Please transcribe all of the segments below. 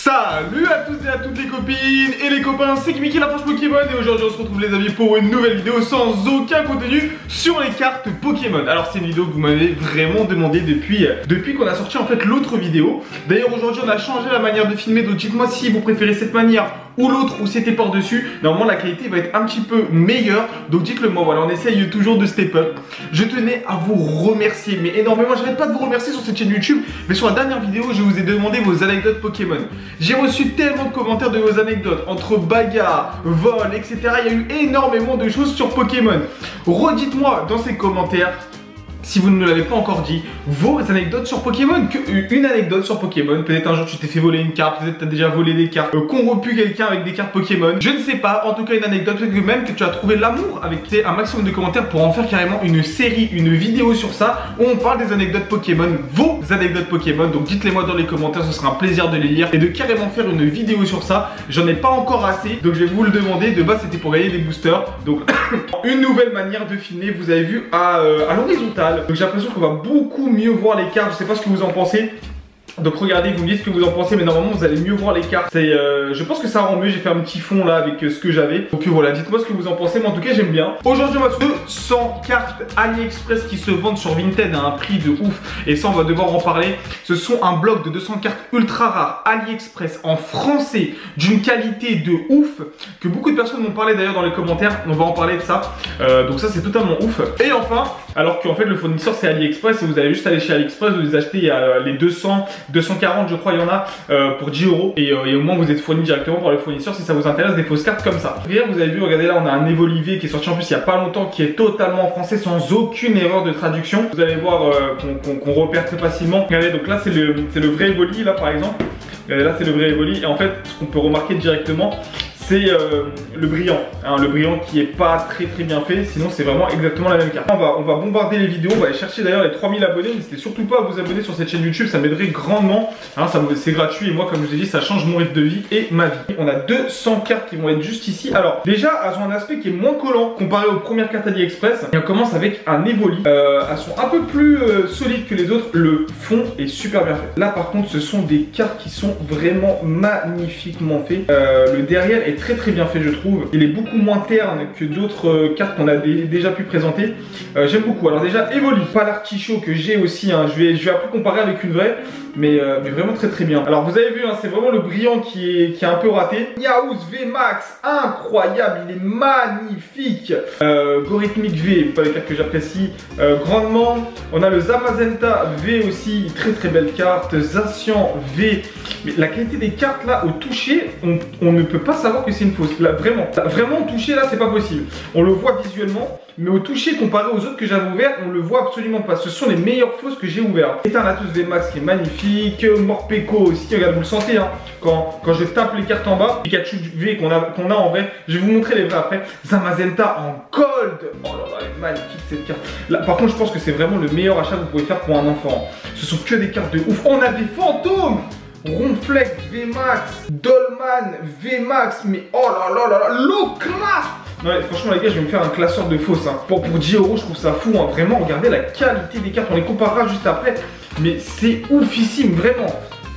Salut à tous et à toutes les copines et les copains, c'est Kimiki la Franche Pokémon et aujourd'hui on se retrouve les amis pour une nouvelle vidéo sans aucun contenu sur les cartes Pokémon. Alors c'est une vidéo que vous m'avez vraiment demandé depuis qu'on a sorti en fait l'autre vidéo. D'ailleurs aujourd'hui on a changé la manière de filmer, donc dites-moi si vous préférez cette manière ou l'autre ou c'était par-dessus. Normalement la qualité va être un petit peu meilleure, donc dites-le moi. Voilà, on essaye toujours de step up. Je tenais à vous remercier, mais énormément. J'arrête pas de vous remercier sur cette chaîne YouTube, mais sur la dernière vidéo je vous ai demandé vos anecdotes Pokémon. J'ai reçu tellement de commentaires de vos anecdotes, entre bagarres, vols, etc. Il y a eu énormément de choses sur Pokémon. Redites-moi dans ces commentaires, si vous ne l'avez pas encore dit, vos anecdotes sur Pokémon. Une anecdote sur Pokémon. Peut-être un jour tu t'es fait voler une carte, peut-être tu as déjà volé des cartes, corrompu quelqu'un avec des cartes Pokémon. Je ne sais pas, en tout cas une anecdote, peut-être que même que tu as trouvé l'amour avec un maximum de commentaires pour en faire carrément une série, une vidéo sur ça, où on parle des anecdotes Pokémon, vos anecdotes Pokémon. Donc dites-les moi dans les commentaires, ce sera un plaisir de les lire et de carrément faire une vidéo sur ça. J'en ai pas encore assez, donc je vais vous le demander. De base c'était pour gagner des boosters. Donc une nouvelle manière de filmer, vous avez vu à l'horizontale. Donc j'ai l'impression qu'on va beaucoup mieux voir les cartes. Je sais pas ce que vous en pensez. Donc regardez, vous me dites ce que vous en pensez, mais normalement vous allez mieux voir les cartes. Je pense que ça rend mieux. J'ai fait un petit fond là avec ce que j'avais. Donc voilà, dites-moi ce que vous en pensez, mais en tout cas j'aime bien. Aujourd'hui on va faire 200 cartes AliExpress qui se vendent sur Vinted à un prix de ouf. Et ça on va devoir en parler. Ce sont un bloc de 200 cartes ultra rares AliExpress en français d'une qualité de ouf, que beaucoup de personnes m'ont parlé d'ailleurs dans les commentaires. On va en parler de ça. Donc ça c'est totalement ouf. Et enfin, alors qu'en fait le fournisseur c'est AliExpress et vous allez juste aller chez AliExpress, vous les achetez les 240 je crois il y en a pour 10 € et au moins vous êtes fourni directement par le fournisseur si ça vous intéresse des fausses cartes comme ça. Derrière vous avez vu, regardez là on a un Evolivé qui est sorti en plus il n'y a pas longtemps, qui est totalement en français sans aucune erreur de traduction. Vous allez voir qu'on repère très facilement. Regardez, donc là c'est le vrai Evoli là par exemple. Regardez, là c'est le vrai Evoli et en fait ce qu'on peut remarquer directement c'est le brillant, hein, le brillant qui est pas très bien fait, sinon c'est vraiment exactement la même carte. On va bombarder les vidéos, on va aller chercher d'ailleurs les 3000 abonnés, n'hésitez surtout pas à vous abonner sur cette chaîne YouTube, ça m'aiderait grandement, hein, c'est gratuit et moi comme je vous ai dit ça change mon rythme de vie et ma vie. On a 200 cartes qui vont être juste ici. Alors déjà elles ont un aspect qui est moins collant comparé aux premières cartes AliExpress et on commence avec un Evoli, elles sont un peu plus solides que les autres, le fond est super bien fait. Là par contre ce sont des cartes qui sont vraiment magnifiquement faites, le derrière est très bien fait je trouve. Il est beaucoup moins terne que d'autres cartes qu'on a déjà pu présenter. J'aime beaucoup. Alors déjà Evoli, pas l'artichaut que j'ai aussi, hein. Je vais après comparer avec une vraie, mais vraiment très bien. Alors vous avez vu, hein, c'est vraiment le brillant qui est un peu raté. Yaouz VMAX, incroyable, il est magnifique. Gorithmic V, pas les cartes que j'apprécie grandement. On a le Zamazenta V aussi, très belle carte. Zacian V, mais la qualité des cartes là au toucher, on ne peut pas savoir que c'est une fausse. Là vraiment au toucher là c'est pas possible. On le voit visuellement, mais au toucher comparé aux autres que j'avais ouverts, on le voit absolument pas. Ce sont les meilleures fausses que j'ai ouvertes. Eternatus VMAX qui est magnifique, Morpeko aussi, regarde vous le sentez hein, quand je tape les cartes en bas. Pikachu V qu'on a en vrai, je vais vous montrer les vrais après. Zamazenta en gold, oh là là elle est magnifique cette carte. Là par contre je pense que c'est vraiment le meilleur achat que vous pouvez faire pour un enfant. Ce sont que des cartes de ouf. On a des fantômes, Ronflex VMAX, Dolman VMAX, mais oh là là, low class. Ouais, franchement les gars, je vais me faire un classeur de fausses hein. Pour 10 €, je trouve ça fou hein. Vraiment, regardez la qualité des cartes, on les comparera juste après. Mais c'est oufissime, vraiment.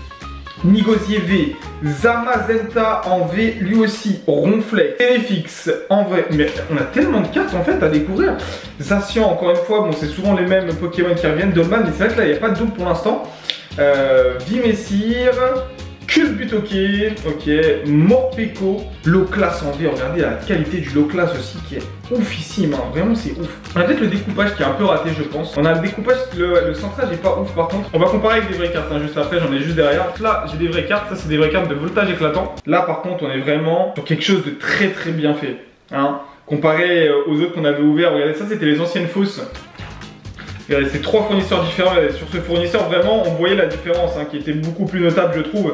Nigosier V, Zamazenta en V, lui aussi, Ronflex, Téléfix en vrai, mais on a tellement de cartes en fait à découvrir. Zacian, encore une fois, bon c'est souvent les mêmes Pokémon qui reviennent, Dolman, mais c'est vrai que là il n'y a pas de double pour l'instant. Vimessir, Culbutoke, ok, Morpeko, low class en V, regardez la qualité du low class aussi qui est oufissime, hein. Vraiment c'est ouf. On a peut-être le découpage qui est un peu raté je pense. On a le découpage, le centrage est pas ouf par contre. On va comparer avec des vraies cartes, hein, juste après, j'en ai juste derrière. Là j'ai des vraies cartes, ça c'est des vraies cartes de voltage éclatant. Là par contre on est vraiment sur quelque chose de très bien fait, hein. Comparé aux autres qu'on avait ouverts, regardez ça c'était les anciennes fausses. C'est 3 fournisseurs différents. Sur ce fournisseur, vraiment, on voyait la différence hein, qui était beaucoup plus notable, je trouve.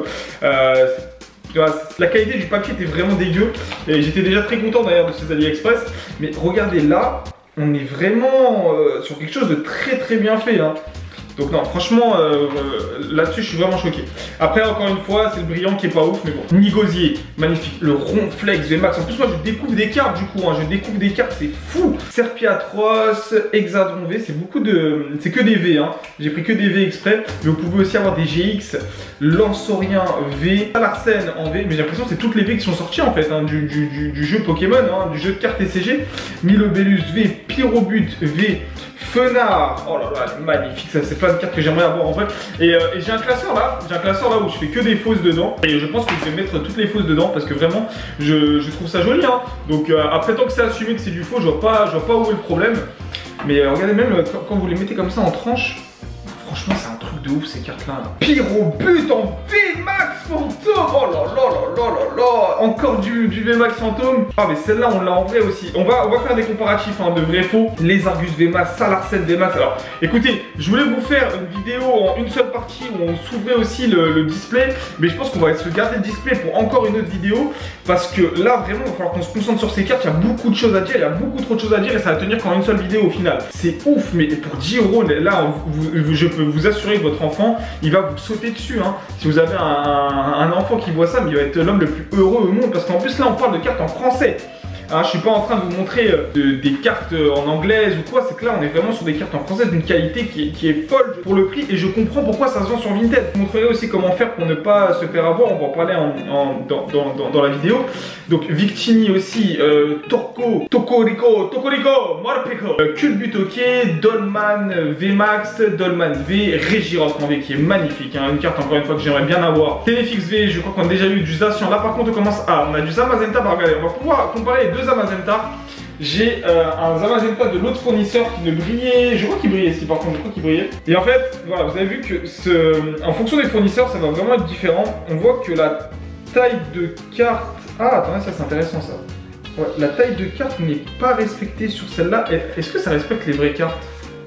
La qualité du papier était vraiment dégueu. Et j'étais déjà très content d'ailleurs de ces AliExpress. Mais regardez là, on est vraiment sur quelque chose de très bien fait. Hein. Donc non, franchement, là-dessus, je suis vraiment choqué. Après, encore une fois, c'est le brillant qui est pas ouf, mais bon. Nigosier, magnifique. Le Ronflex VMAX. En plus, moi, je découvre des cartes, du coup. Hein. Je découvre des cartes, c'est fou. Serpiatros, Hexadron V, c'est beaucoup de... C'est que des V, hein. J'ai pris que des V exprès. Mais vous pouvez aussi avoir des GX, Lansorien V, Larsen en V. Mais j'ai l'impression que c'est toutes les V qui sont sorties, en fait, hein, du jeu Pokémon, hein, du jeu de cartes TCG. Milobellus V, Pyrobut V, Fenard, oh là là, magnifique, ça c'est plein de cartes que j'aimerais avoir en vrai. Et j'ai un classeur là, où je fais que des fausses dedans. Et je pense que je vais mettre toutes les fausses dedans parce que vraiment, je trouve ça joli. Hein. Donc après, tant que c'est assumé que c'est du faux, je vois pas où est le problème. Mais regardez même quand vous les mettez comme ça en tranche, franchement c'est un truc de ouf ces cartes là. Pyrobut en VMAX fantôme, oh là là là là là là. Encore du VMAX fantôme. Ah mais celle-là on l'a en vrai aussi. On va faire des comparatifs hein, de vrai faux. Les Argus VMAX, Salarsen VMAX. Alors écoutez, je voulais vous faire une vidéo en une seule partie où on s'ouvrait aussi le display. Mais je pense qu'on va se garder le display pour encore une autre vidéo. Parce que là vraiment il va falloir qu'on se concentre sur ces cartes. Il y a beaucoup de choses à dire, il y a beaucoup trop de choses à dire. Et ça va tenir qu'en une seule vidéo au final. C'est ouf, mais pour 10 €, là je peux vous assurer que votre enfant il va vous sauter dessus. Hein. Si vous avez un enfant qui voit ça, mais il va être l'homme le plus heureux au monde. Parce qu'en plus là on parle de cartes en français. Hein, je suis pas en train de vous montrer des cartes en anglaise ou quoi, c'est que là on est vraiment sur des cartes en français d'une qualité qui est folle pour le prix et je comprends pourquoi ça se vend sur Vinted. Je vous montrerai aussi comment faire pour ne pas se faire avoir, on va en parler dans la vidéo. Donc Victini aussi, Tokorico, Morpeko, Culbutoke, Dolman VMAX, Dolman V, Regirock en V qui est magnifique, hein, une carte encore une fois que j'aimerais bien avoir. Téléfix V, je crois qu'on a déjà eu du Zacian, là par contre on commence à, on a du Zamazenta, bah regardez, on va pouvoir comparer les deux Zamazenta. J'ai un Zamazenta de l'autre fournisseur qui ne brillait, je crois qu'il brillait ici par contre, je crois qu'il brillait. Et en fait, voilà, vous avez vu que en fonction des fournisseurs, ça va vraiment être différent. On voit que la taille de carte... Ah, attendez, ça c'est intéressant ça. Ouais, la taille de carte n'est pas respectée sur celle-là. Est-ce que ça respecte les vraies cartes?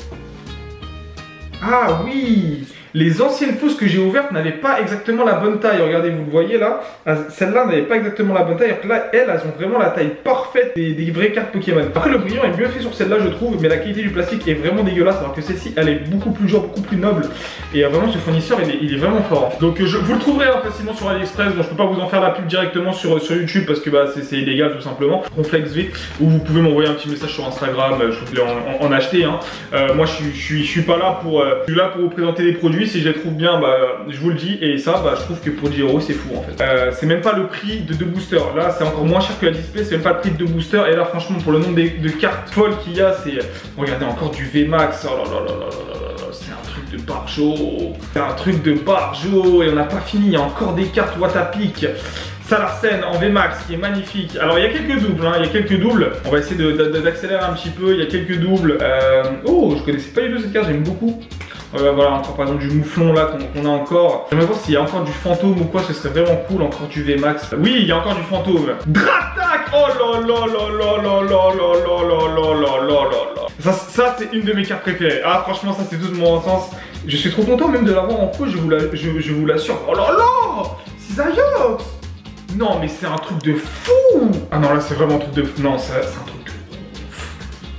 Ah oui! Les anciennes fausses que j'ai ouvertes n'avaient pas exactement la bonne taille. Regardez, vous le voyez là. Celle-là n'avait pas exactement la bonne taille. Alors que là, elles ont vraiment la taille parfaite des vraies cartes Pokémon. Après, le brillant est mieux fait sur celle-là, je trouve. Mais la qualité du plastique est vraiment dégueulasse. Alors que celle-ci, elle est beaucoup plus genre, beaucoup plus noble. Et vraiment, ce fournisseur, il est vraiment fort. Donc, vous le trouverez hein, facilement sur AliExpress. Bon, je peux pas vous en faire la pub directement sur YouTube parce que bah, c'est illégal tout simplement. Ronflex V. Ou vous pouvez m'envoyer un petit message sur Instagram. Je voulais en acheter. Hein. Moi, je suis pas là pour... je suis là pour vous présenter des produits. Si je les trouve bien, bah, je vous le dis. Et ça, bah, je trouve que pour 10 € c'est fou en fait. C'est même pas le prix de 2 boosters. Là, c'est encore moins cher que la display. C'est même pas le prix de 2 boosters. Et là, franchement, pour le nombre de cartes folles qu'il y a, c'est... Regardez, encore du VMAX. Oh là là là là là là. C'est un truc de barjo. C'est un truc de barjo. Et on n'a pas fini. Il y a encore des cartes Watapic. Salarsen en VMAX qui est magnifique. Alors il y a quelques doubles, hein, il y a quelques doubles. On va essayer d'accélérer un petit peu. Il y a quelques doubles. Oh, je connaissais pas du tout cette carte, j'aime beaucoup. Voilà, encore par exemple du mouflon là qu'on a encore. J'aimerais voir s'il y a encore du fantôme ou quoi, ce serait vraiment cool. Encore du VMAX. Oui, il y a encore du fantôme. Dratak. Oh là là là là là là là là là là là là. Ça c'est une de mes cartes préférées. Ah franchement ça c'est tout de mon sens. Je suis trop content même de l'avoir en faux, je vous l'assure. Oh là là, Cisaiox. Non mais c'est un truc de fou. Ah non là c'est vraiment un truc de fou. Non c'est un truc de ouf.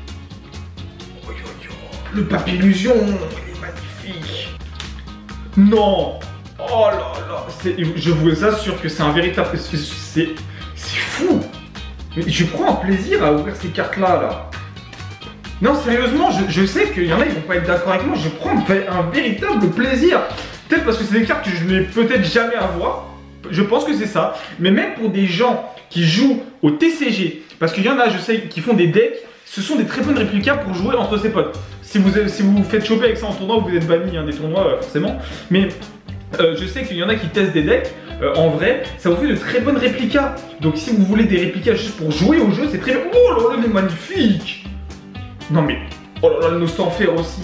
Le Papillusion, il est magnifique. Non. Oh là là. Je vous assure que c'est un véritable... C'est fou. Mais je prends un plaisir à ouvrir ces cartes là. Non sérieusement, je sais qu'il y en a ils vont pas être d'accord avec moi. Je prends un véritable plaisir. Peut-être parce que c'est des cartes que je n'ai peut-être jamais à voir. Je pense que c'est ça, mais même pour des gens qui jouent au TCG, parce qu'il y en a, je sais, qui font des decks, ce sont des très bonnes réplicas pour jouer entre ses potes. Si vous vous faites choper avec ça en tournoi, vous êtes banni hein, des tournois forcément, mais je sais qu'il y en a qui testent des decks, en vrai, ça vous fait de très bonnes réplicas. Donc si vous voulez des réplicas juste pour jouer au jeu, c'est très bien. Oh là là, il est magnifique. Non mais, oh là là, le Nostanfer aussi,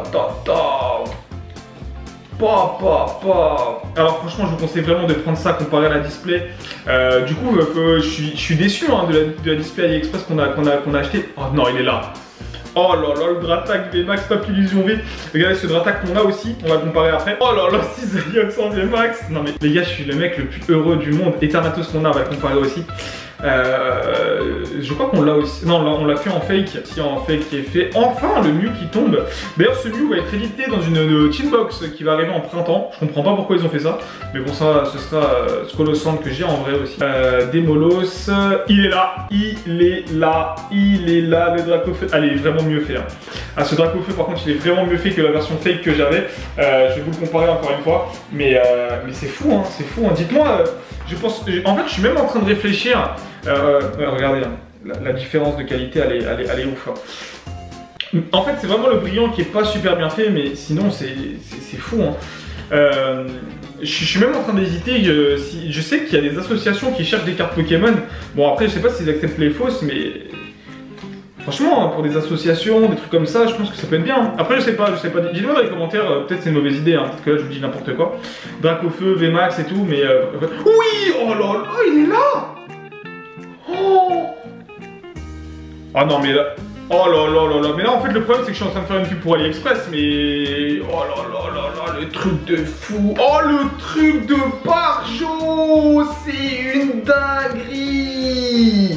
Alors franchement je vous conseille vraiment de prendre ça comparé à la display. Du coup je suis déçu hein, de la display AliExpress qu'on a acheté. Oh non il est là. Oh là là le Dratak VMAX Papillusion V. Regardez ce Dratak qu'on a aussi, on va comparer après. Oh là là 6 en VMAX. Non mais les gars je suis le mec le plus heureux du monde. Eternatus qu'on a, on va le comparer aussi. Je crois qu'on l'a aussi. Non, on l'a fait en fake. Si en fake qui est fait. Enfin, le Mew qui tombe. D'ailleurs, ce Mew va être édité dans une Teambox qui va arriver en printemps. Je comprends pas pourquoi ils ont fait ça. Mais bon, ça, ce sera Scolossand que j'ai en vrai aussi. Démolos. Il est là. Il est là. Il est là. Le Dracofeu. Elle est vraiment mieux fait. Hein. Ah, ce Dracofeu, par contre, il est vraiment mieux fait que la version fake que j'avais. Je vais vous le comparer encore une fois. Mais c'est fou, hein. C'est fou. Hein. Dites-moi. Je pense. En fait, je suis même en train de réfléchir. Regardez, hein, la différence de qualité, elle est ouf. Hein. En fait, c'est vraiment le brillant qui est pas super bien fait, mais sinon, c'est fou. Hein. Je suis même en train d'hésiter. Je sais qu'il y a des associations qui cherchent des cartes Pokémon. Bon, après, je sais pas s'ils acceptent les fausses, mais franchement, pour des associations, des trucs comme ça, je pense que ça peut être bien. Après, je sais pas. Dites-moi dans les commentaires, peut-être c'est une mauvaise idée, hein, peut-être que là je vous dis n'importe quoi. Dracofeu, VMAX et tout, mais. Oui! Oh là là, il est là! Oh! Ah non, mais là. Oh là là là là. Mais là, en fait, le problème, c'est que je suis en train de faire une pub pour AliExpress, mais. Oh là là là là, le truc de fou! Oh, le truc de Barjo! C'est une dinguerie!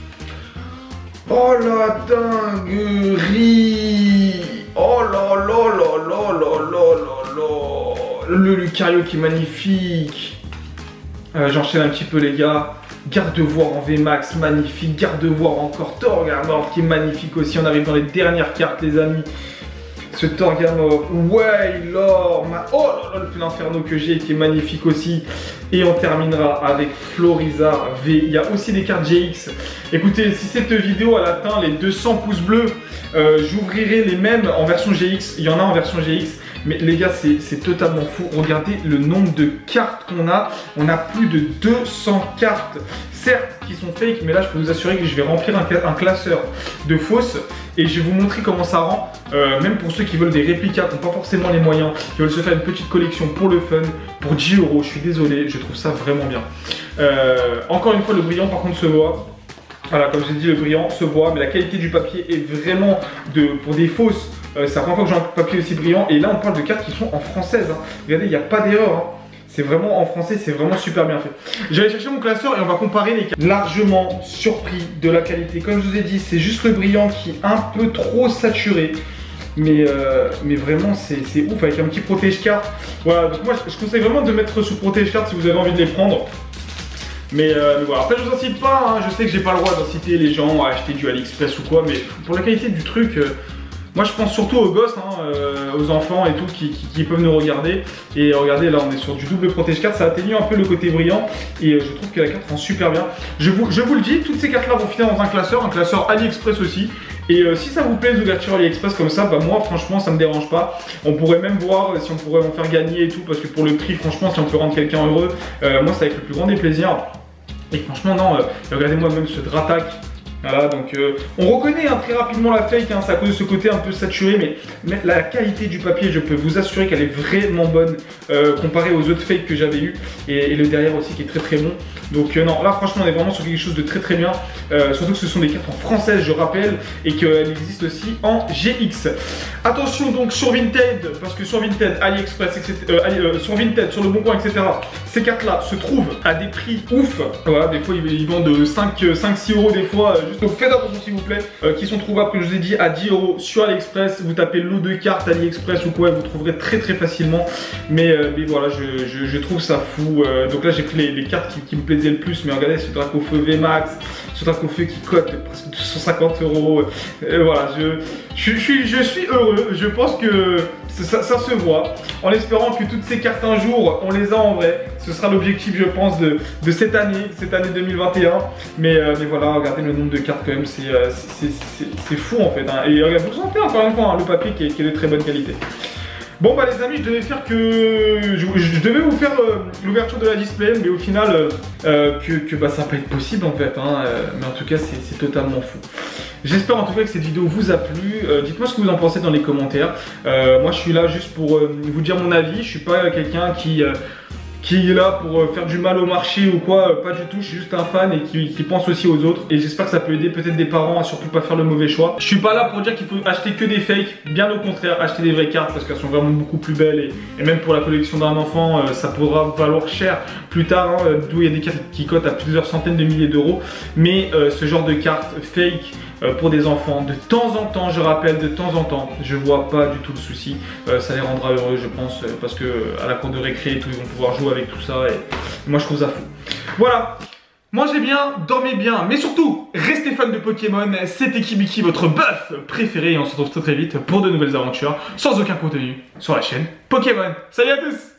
Oh la dinguerie! Oh là là là là là là là là! Le Lucario qui est magnifique! J'enchaîne un petit peu les gars. Gardevoir en VMAX, magnifique. Gardevoir encore. Torgamor qui est magnifique aussi. On arrive dans les dernières cartes les amis. Ce Torgamor, Wailord, oh là là, le feu d'inferno que j'ai qui est magnifique aussi. Et on terminera avec Florizard V. Il y a aussi des cartes GX. Écoutez, si cette vidéo elle atteint les 200 pouces bleus, j'ouvrirai les mêmes en version GX. Il y en a en version GX. Mais les gars, c'est totalement fou. Regardez le nombre de cartes qu'on a. On a plus de 200 cartes. Certes, qui sont fake, mais là, je peux vous assurer que je vais remplir un classeur de fausses. Et je vais vous montrer comment ça rend. Même pour ceux qui veulent des réplicas, qui n'ont pas forcément les moyens, qui veulent se faire une petite collection pour le fun, pour 10 €. Je suis désolé, je trouve ça vraiment bien. Encore une fois, le brillant, par contre, se voit. Voilà, comme j'ai dit, le brillant se voit. Mais la qualité du papier est vraiment pour des fausses. C'est la première fois que j'ai un papier aussi brillant. Et là, on parle de cartes qui sont en française. Hein. Regardez, il n'y a pas d'erreur. Hein. C'est vraiment en français, c'est vraiment super bien fait. J'allais chercher mon classeur et on va comparer les cartes. Largement surpris de la qualité. Comme je vous ai dit, c'est juste le brillant qui est un peu trop saturé. Mais vraiment, c'est ouf avec un petit protège-carte. Voilà, donc moi, je conseille vraiment de mettre sous protège-carte si vous avez envie de les prendre. Mais voilà, après je vous incite pas, hein. Je sais que j'ai pas le droit d'inciter les gens à acheter du AliExpress ou quoi, mais pour la qualité du truc, moi je pense surtout aux gosses, hein, aux enfants et tout qui peuvent nous regarder. Et regardez, là on est sur du double protège-carte, ça atténue un peu le côté brillant et je trouve que la carte rend super bien. Je vous le dis, toutes ces cartes là vont finir dans un classeur AliExpress aussi. Et si ça vous plaît les ouvertures AliExpress comme ça, bah moi franchement ça me dérange pas. On pourrait même voir si on pourrait en faire gagner et tout, parce que pour le prix franchement si on peut rendre quelqu'un heureux, moi c'est avec le plus grand des plaisirs. Et franchement non, regardez-moi même ce Dratak. Voilà, donc on reconnaît hein, très rapidement la fake, hein, c'est à cause de ce côté un peu saturé, mais la qualité du papier, je peux vous assurer qu'elle est vraiment bonne comparée aux autres fakes que j'avais eu, et le derrière aussi qui est très très bon. Donc non, là franchement on est vraiment sur quelque chose de très très bien, surtout que ce sont des cartes en française, je rappelle, et qu'elles existent aussi en GX. Attention donc sur Vinted, parce que sur Vinted, AliExpress, etc., sur Vinted, sur le Bon Coin, etc., ces cartes là se trouvent à des prix ouf. Voilà, des fois ils vendent 5-6 € des fois. Donc faites attention s'il vous plaît, qui sont trouvables, comme je vous ai dit, à 10 € sur AliExpress. Vous tapez lot de cartes AliExpress ou quoi, et vous trouverez très très facilement. Mais voilà, je trouve ça fou. Donc là j'ai pris les cartes qui me plaisaient le plus. Mais regardez ce Dracofeu VMAX, ce Dracofeu qui cote presque 250 €. Voilà, je suis heureux. Je pense que ça se voit. En espérant que toutes ces cartes un jour, on les a en vrai. Ce sera l'objectif, je pense, de cette année 2021. Mais voilà, regardez le nombre de cartes quand même, c'est fou en fait. Hein. Et regardez, vous sentez encore une fois hein, le papier qui est de très bonne qualité. Bon bah les amis, je devais faire je devais vous faire l'ouverture de la display, mais au final bah, ça va pas être possible en fait. Hein. Mais en tout cas, c'est totalement fou. J'espère en tout cas que cette vidéo vous a plu. Dites-moi ce que vous en pensez dans les commentaires. Moi je suis là juste pour vous dire mon avis. Je suis pas quelqu'un qui qui est là pour faire du mal au marché ou quoi, pas du tout, je suis juste un fan et qui pense aussi aux autres. Et j'espère que ça peut aider peut-être des parents à surtout pas faire le mauvais choix. Je suis pas là pour dire qu'il faut acheter que des fakes, bien au contraire, acheter des vraies cartes parce qu'elles sont vraiment beaucoup plus belles et même pour la collection d'un enfant, ça pourra valoir cher plus tard, hein, d'où il y a des cartes qui cotent à plusieurs centaines de milliers d'euros. Mais ce genre de cartes fake pour des enfants, de temps en temps, je rappelle, de temps en temps, je vois pas du tout le souci. Ça les rendra heureux, je pense, parce que à la cour de récré et tout, ils vont pouvoir jouer avec tout ça et moi je trouve ça fou. Voilà, mangez bien, dormez bien, mais surtout, restez fans de Pokémon. C'était Kibiki, votre buff préféré, et on se retrouve très vite pour de nouvelles aventures, sans aucun contenu, sur la chaîne Pokémon. Salut à tous!